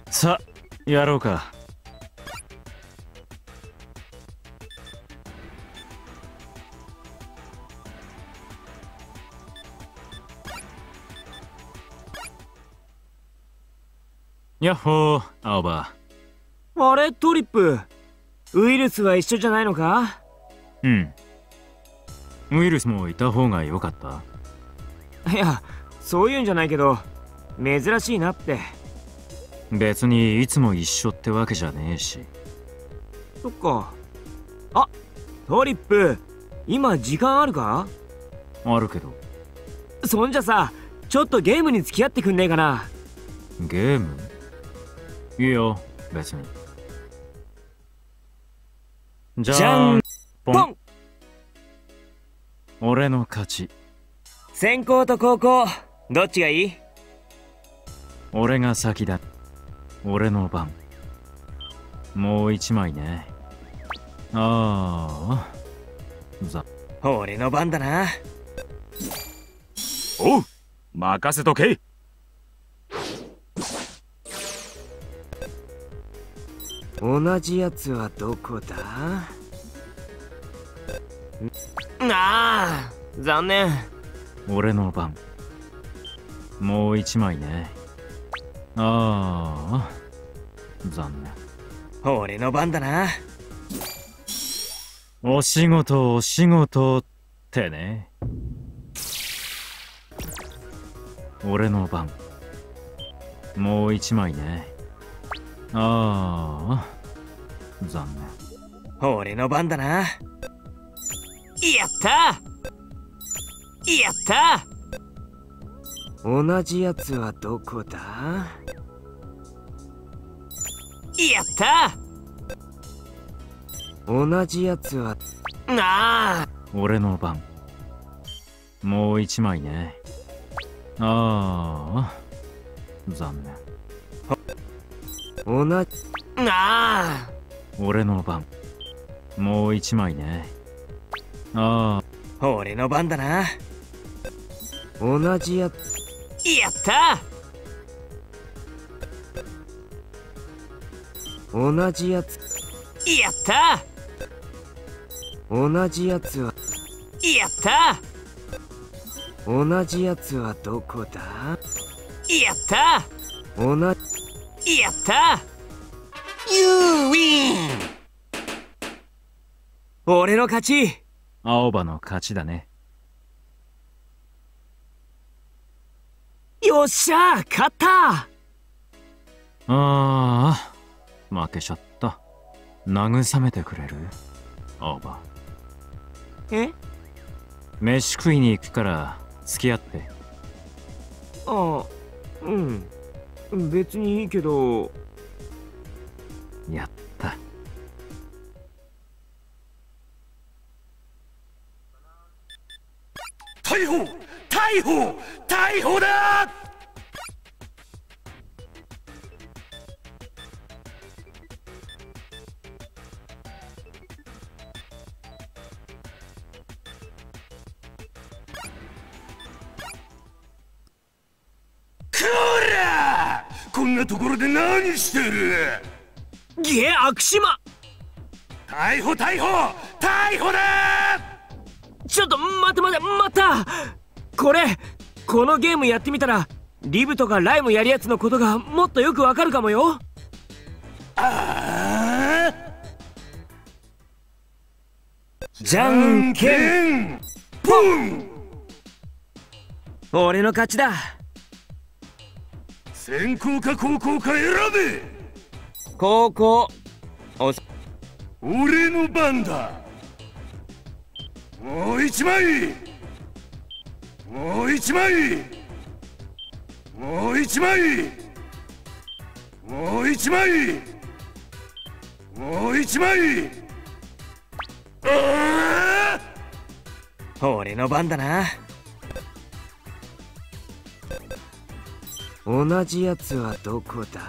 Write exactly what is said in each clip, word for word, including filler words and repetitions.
さあやろうか。やっほー青葉。 あれトリップ、ウイルスは一緒じゃないのか？ うん、ウイルスもいた方が良かった。 いや、そういうんじゃないけど珍しいなって。 別にいつも一緒ってわけじゃねえし。 そっか。あ、トリップ、今時間あるか？ あるけど。 そんじゃさ、ちょっとゲームに付き合ってくんねえかな。 ゲーム？いいよ別に。じじゃんポポン。 俺の勝ち。 先攻と後攻どっちがいい？ 俺が先だ。俺の番。もう一枚ね。ああ、ざ。 俺の番だな。 おう、任せとけ。 同じやつはどこだ？ああ、残念。 俺の番。もう一枚ね。ああ、残念。 俺の番だな。 お仕事お仕事ってね。俺の番。もう一枚ね。ああ、残念。俺の番だな。やったやった同じやつはどこだ？やった同じやつはなあ。 俺の番。もう一枚ね。ああ、残念。 同じなあ。 俺の番。もう一枚ね。ああ、俺の番だな。同じやつ。やった同じやつ。やった同じやつは。やった同じやつはどこだ？やった同じ。やったユーウィン。俺の勝ち。 青葉の勝ちだね。 よっしゃー、勝った。 ああ、負けちゃった。慰めてくれる？青葉。 え？ 飯食いに行くから付き合って。 ああ、うん。別にいいけど。 やった。 逮捕！逮捕！逮捕だ！こら！こんなところで何してる？ ゲー悪島！ 逮捕逮捕逮捕だ！ ちょっと待って待って待った。これこのゲームやってみたらリブとかライムやるやつのことがもっとよくわかるかもよ。 ああ、 じゃんけんポン。 俺の勝ちだ。 先攻か後攻か選べ。 後攻。お俺の番だ。もう一枚。もう一枚。もう一枚。もう一枚。もう一枚。ああ、俺の番だな。同じやつはどこだ？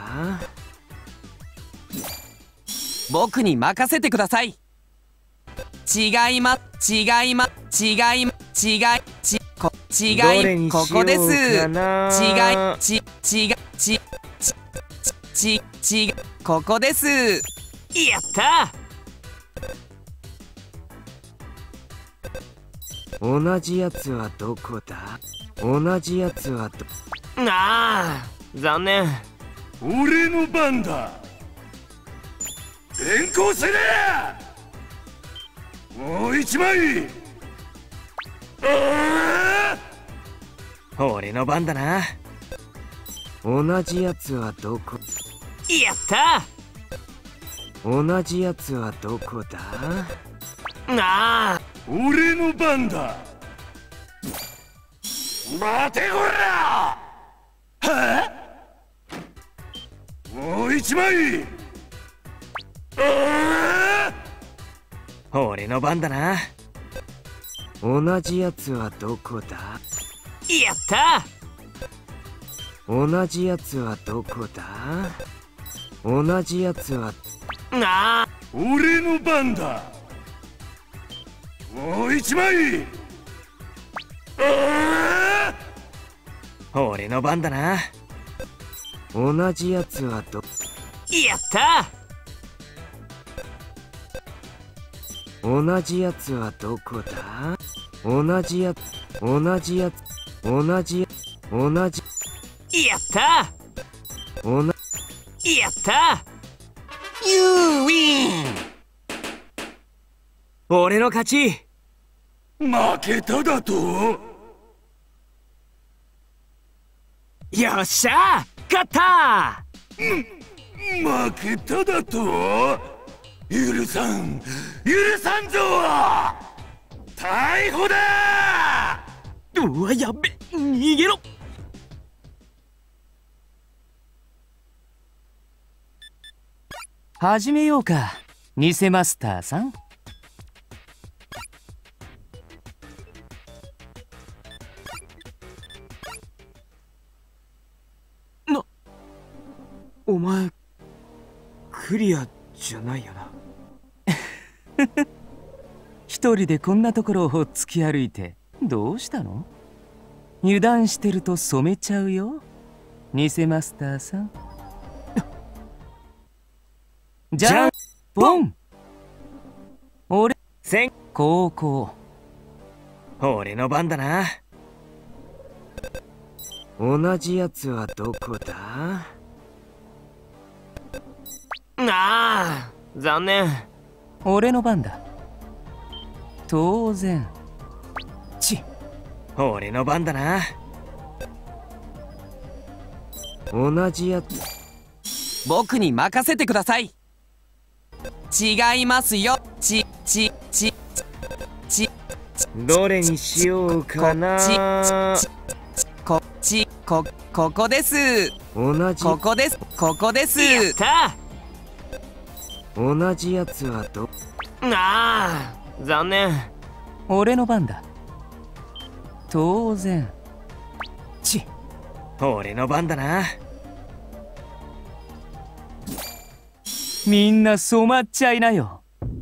僕に任せてください。違いま、違いま、違いま、違い、ち、こ、違い、ここです。違い、ち、違い、ち、ち、 ちちここです。 やったー。同じやつはどこだ。同じやつはど。ああ、残念。 俺の番だ。連行せねえ。もう一枚。 俺の番だな。同じやつはどこ。やったー。同じやつはどこだ。ああ、 俺の番だ。待てこら。はあ、もう一枚。 俺の番だな。同じやつはどこだ。やったー。同じやつはどこだ。同じやつは。ああ、 俺の番だ。もう一枚。 俺の番だな。同じやつはど。やったー。同じやつはどこだ。同じやつ、同じやつ、同じやつ、同じ。やったー。おな。やったー。ユーウィン。俺の勝ち。 負けただと。 よっしゃー、勝ったー。負けただと。許さん、許さんぞ。逮捕だー。 うわ、やっべ、逃げろ。 始めようか、偽マスターさん。 な、お前クリアじゃないよな。 一人でこんなところをほっつき歩いてどうしたの。油断してると染めちゃうよ、偽マスターさん。じゃんぽん。俺先高校。 俺の番だな。同じやつはどこだ。ああ、残念。 俺の番だ。当然。ち俺の番だな。同じやつ。 僕に任せてください。違いますよ。ちちちちどれにしようかな。 こっちこここです。 同じ。 ここです。ここです。 やったー。同じやつはど。ああ、残念。 俺の番だ。当然。ち俺の番だな。 みんな染まっちゃいなよ。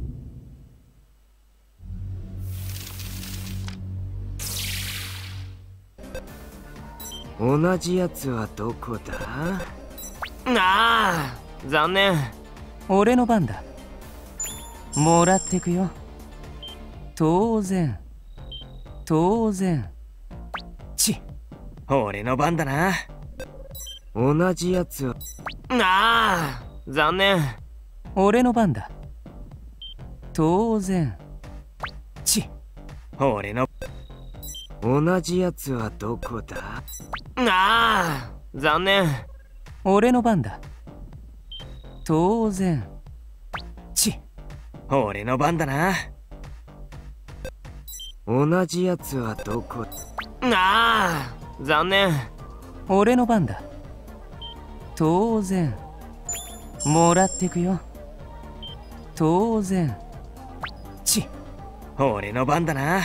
同じやつはどこだ。ああ、残念。 俺の番だ。もらってくよ。当然。当然。ち俺の番だな。同じやつは。ああ、残念。 俺の番だ。当然。ち俺の。同じやつはどこだ。ああ、残念。 俺の番だ。当然。ち俺の番だな。同じやつはどこ。ああ、残念。 俺の番だ。当然。もらってくよ。当然。ち俺の番だな。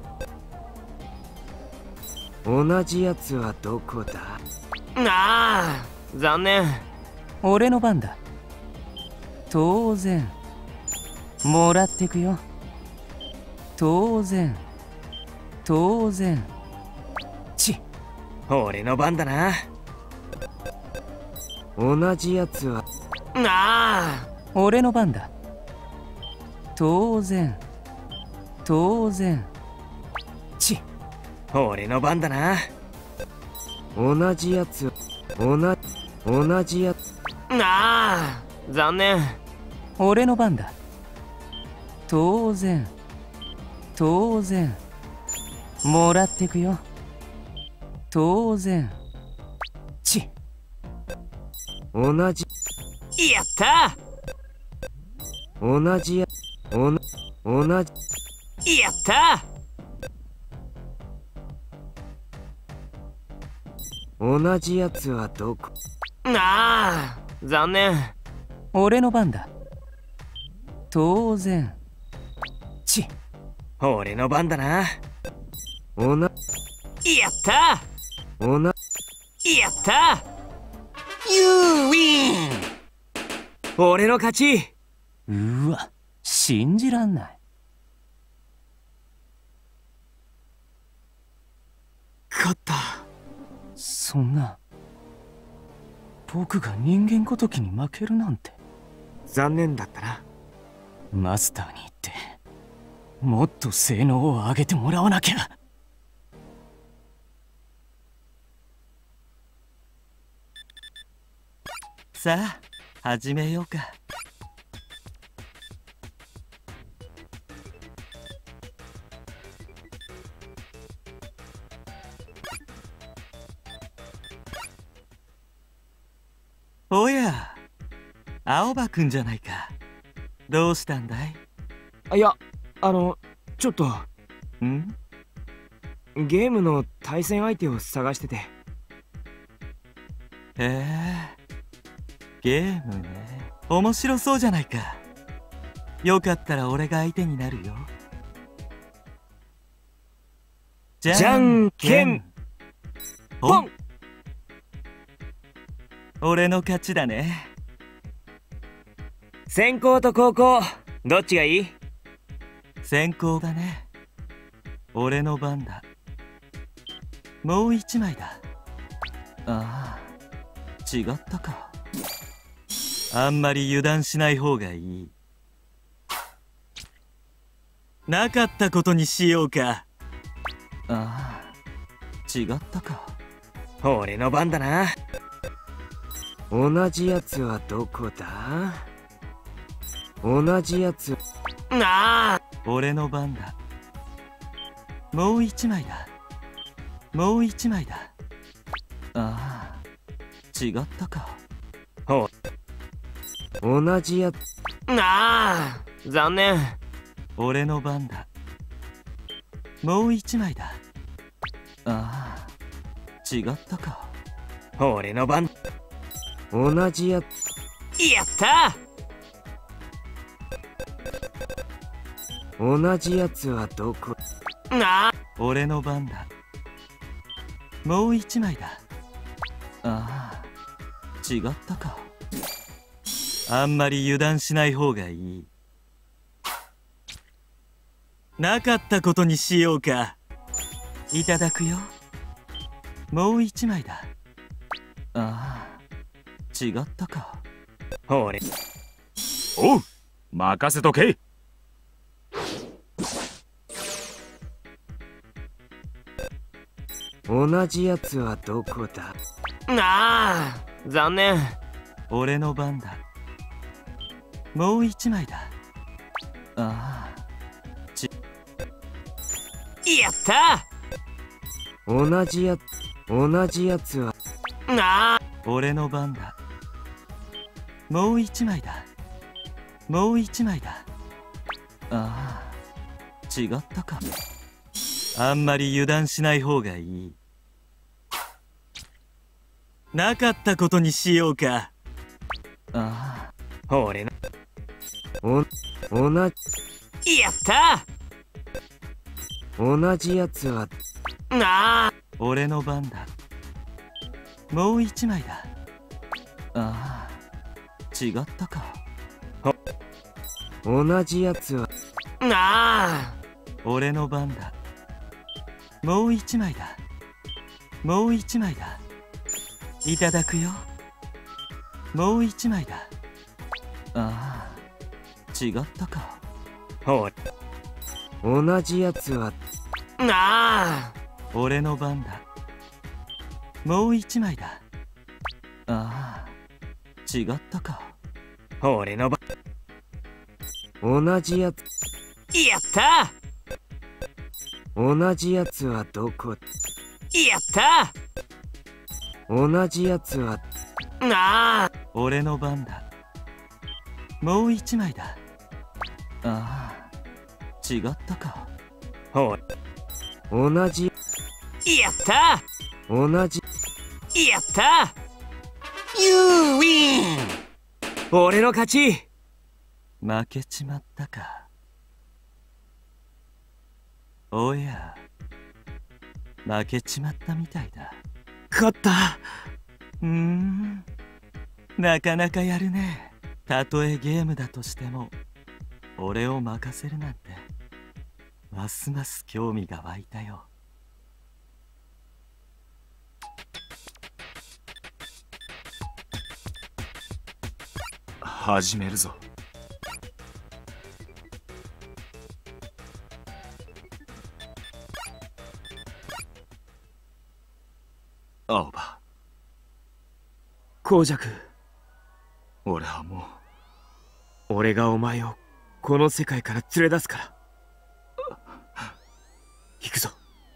同じやつはどこだ。ああ、残念。 俺の番だ。当然。もらってくよ。当然。当然。ち俺の番だな。 同じやつはなあ。 俺の番だ。当然当然。 ち俺の番だな。同じやつ同じ同じやつなあ。残念。 俺の番だ。当然当然。もらってくよ。当然。 ち同じやった同じやおな同じやった同じやつはどこなあ。残念。 俺の番だ。当然。 ち俺の番だな。おなやったおなやったユーウィン。俺の勝ち。 うわ、信じらんない。 勝った。 そんな、僕が人間ごときに負けるなんて。 残念だったな。 マスターに言ってもっと性能を上げてもらわなきゃ。さあ始めようか。おや、青葉くんじゃないか。どうしたんだい？ いや、あのちょっとんゲームの対戦相手を探してて。 へえ、ゲームね。面白そうじゃないか。よかったら俺が相手になるよ。じじゃんけんぽん。 俺の勝ちだね。 先攻と後攻どっちがいい？ 先攻だね。俺の番だ。もう一枚だ。ああ、違ったか。あんまり油断しない方がいい。なかったことにしようか。ああ、違ったか。 俺の番だな。同じやつはどこだ？同じやつなあ。 俺の番だ。もう一枚だ。もう一枚だ。ああ、違ったか。 ほ同じやつなあ。残念。 俺の番だ。もう一枚だ。ああ、違ったか。 俺の番。同じやつやった同じやつはどこなあ。 俺の番だ。もう一枚だ。ああ、違ったか。あんまり油断しない方がいい。なかったことにしようか。いただくよ。もう一枚だ。ああ、違ったか。 俺おう、任せとけ。 同じやつはどこだなあ。残念。 俺の番だ。もう一枚だ。ああ、ちやった同じや同じやつはなあ。 俺の番だ。もう一枚だ。もう一枚だ。ああ、違ったか。あんまり油断しない方がいい。なかったことにしようか。ああ、俺のお同じやった同じやつはなあ。 俺の番だ。もう一枚だ。ああ、違ったか。 同じやつはなあ。 俺の番だ。もう一枚だ。もう一枚だ。いただくよ。 もう一枚だ。ああ、違ったか。 ほ同じやつはなあ。 俺の番だ。もう一枚だ。ああ、違ったか。 俺の番。同じやつ。やった。同じやつはどこ。やった。同じやつはなあ。 俺の番だ。もう一枚だ。ああ、違ったか。 ほ同じ。やった。同じ。やった。ユーウィン。俺の勝ち。 負けちまったか。おや、負けちまったみたいだ。 勝った。 うーん、なかなかやるね。たとえゲームだとしても俺を任せるなんて、ますます興味が湧いたよ。 始めるぞ。青葉、 孔雀、 俺はもう俺がお前をこの世界から連れ出すから。行くぞ。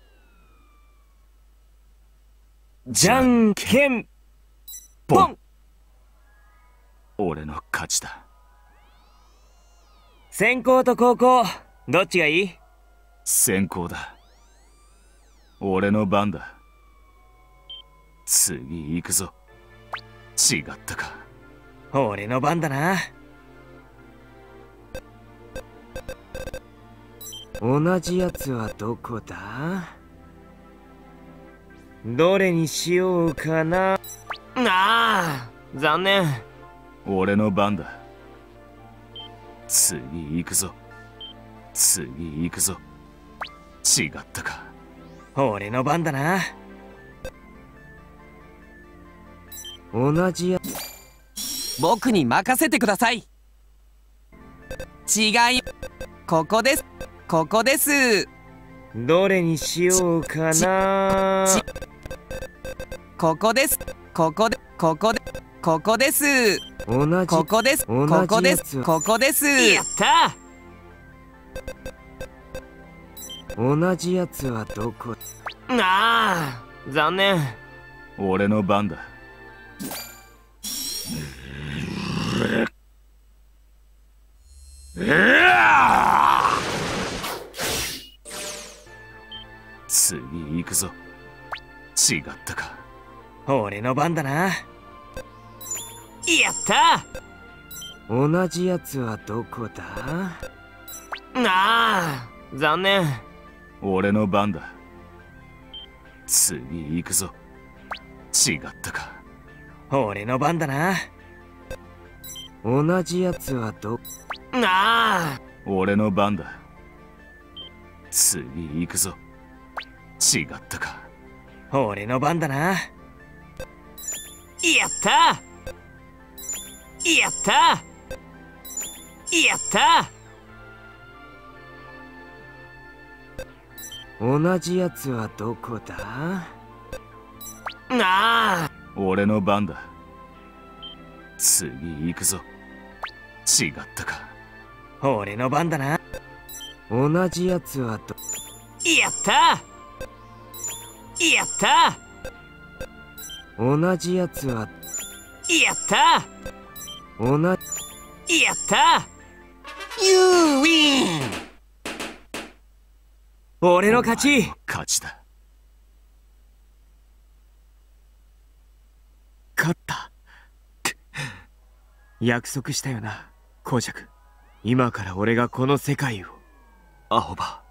じゃんけんぽん。 俺の勝ちだ。 先攻と後攻どっちがいい？ 先攻だ。俺の番だ。次行くぞ。違ったか。 俺の番だな。同じやつはどこだ？どれにしようかな。ああ、残念。 俺の番だ。次行くぞ。次行くぞ。違ったか。 俺の番だな。同じや。 僕に任せてください。違い、ここです。ここです。 どれにしようかな。 ここです。ここで、ここで、ここです。 同じ。 ここです。ここです。ここです。 やった。同じやつはどこ？ああ、残念。 俺の番だ。次行くぞ。違ったか。 俺の番だな。やった。同じやつはどこだ？ああ、残念。 俺の番だ。次行くぞ。違ったか。 俺の番だな。同じやつはど。ああ、 俺の番だ。次行くぞ。違ったか。 俺の番だな。やった。やった。やった。同じやつはどこだ？ああ、 俺の番だ。次行くぞ。違ったか。 俺の番だな。同じやつはど。やった。やった。同じやつは。やった。同じ。やった。ユーウィン。俺の勝ち。 勝ちだ。 勝った。約束したよな、孔雀。今から俺がこの世界を。 青葉。